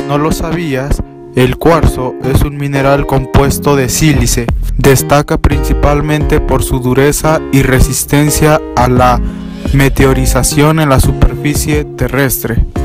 no lo sabías, el cuarzo es un mineral compuesto de sílice. Destaca principalmente por su dureza y resistencia a la meteorización en la superficie terrestre.